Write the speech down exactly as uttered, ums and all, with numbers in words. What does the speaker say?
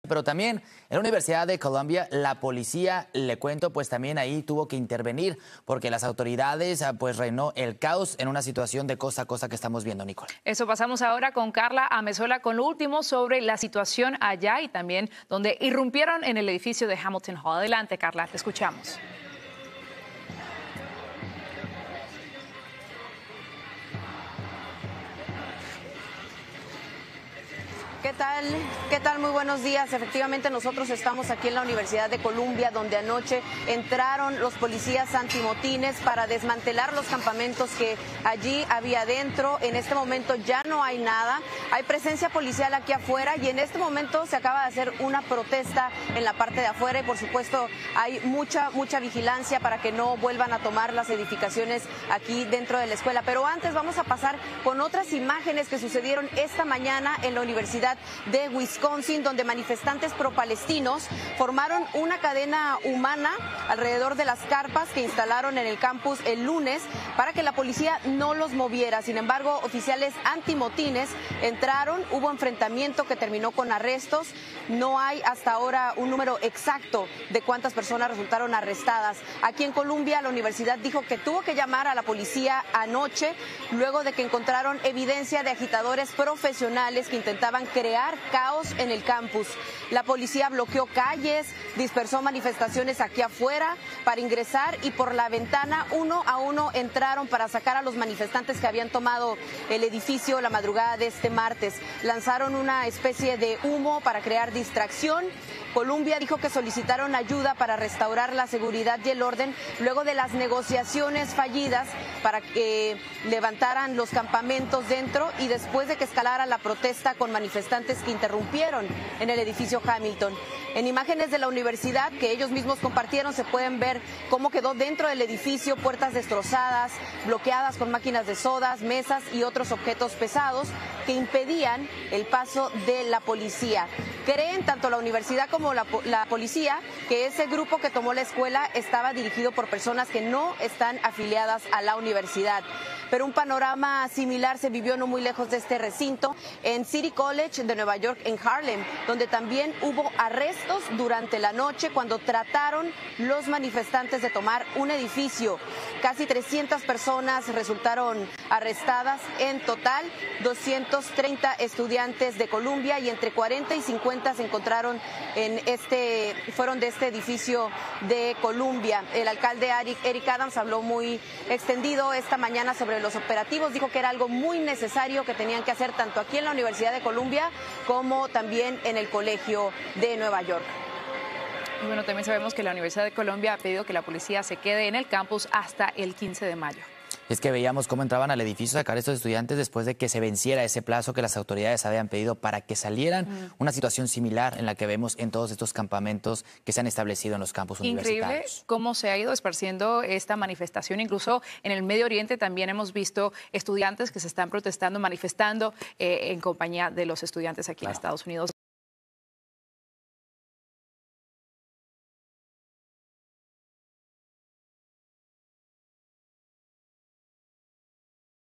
Pero también en la Universidad de Columbia, la policía, le cuento, pues también ahí tuvo que intervenir porque las autoridades, pues reinó el caos en una situación de cosa a cosa que estamos viendo, Nicole. Eso pasamos ahora con Carla Amezola con lo último sobre la situación allá y también donde irrumpieron en el edificio de Hamilton Hall. Adelante, Carla, te escuchamos. ¿Qué tal? ¿Qué tal? Muy buenos días. Efectivamente, nosotros estamos aquí en la Universidad de Columbia, donde anoche entraron los policías antimotines para desmantelar los campamentos que allí había dentro. En este momento ya no hay nada. Hay presencia policial aquí afuera y en este momento se acaba de hacer una protesta en la parte de afuera y por supuesto hay mucha, mucha vigilancia para que no vuelvan a tomar las edificaciones aquí dentro de la escuela. Pero antes vamos a pasar con otras imágenes que sucedieron esta mañana en la Universidad de Wisconsin, donde manifestantes pro-palestinos formaron una cadena humana alrededor de las carpas que instalaron en el campus el lunes para que la policía no los moviera. Sin embargo, oficiales antimotines entraron, hubo enfrentamiento que terminó con arrestos. No hay hasta ahora un número exacto de cuántas personas resultaron arrestadas. Aquí en Columbia, la universidad dijo que tuvo que llamar a la policía anoche luego de que encontraron evidencia de agitadores profesionales que intentaban crear caos en el campus. La policía bloqueó calles, dispersó manifestaciones aquí afuera para ingresar y por la ventana uno a uno entraron para sacar a los manifestantes que habían tomado el edificio la madrugada de este martes. Lanzaron una especie de humo para crear distracción. Columbia dijo que solicitaron ayuda para restaurar la seguridad y el orden luego de las negociaciones fallidas para que levantaran los campamentos dentro y después de que escalara la protesta con manifestantes que interrumpieron en el edificio Hamilton. En imágenes de la universidad que ellos mismos compartieron se pueden ver cómo quedó dentro del edificio, puertas destrozadas, bloqueadas con máquinas de sodas, mesas y otros objetos pesados que impedían el paso de la policía. Creen tanto la universidad como la, la policía que ese grupo que tomó la escuela estaba dirigido por personas que no están afiliadas a la universidad. Pero un panorama similar se vivió no muy lejos de este recinto en City College de Nueva York, en Harlem, donde también hubo arrestos durante la noche cuando trataron los manifestantes de tomar un edificio. Casi trescientas personas resultaron arrestadas en total, doscientos treinta estudiantes de Columbia y entre cuarenta y cincuenta se encontraron en este, fueron de este edificio de Columbia. El alcalde Eric Adams habló muy extendido esta mañana sobre los operativos, dijo que era algo muy necesario que tenían que hacer tanto aquí en la Universidad de Columbia como también en el Colegio de Nueva York. Y bueno, también sabemos que la Universidad de Columbia ha pedido que la policía se quede en el campus hasta el quince de mayo. Es que veíamos cómo entraban al edificio a sacar a estos estudiantes después de que se venciera ese plazo que las autoridades habían pedido para que salieran. Mm. Una situación similar en la que vemos en todos estos campamentos que se han establecido en los campus universitarios. Increíble cómo se ha ido esparciendo esta manifestación. Incluso en el Medio Oriente también hemos visto estudiantes que se están protestando, manifestando eh, en compañía de los estudiantes aquí claro. en Estados Unidos.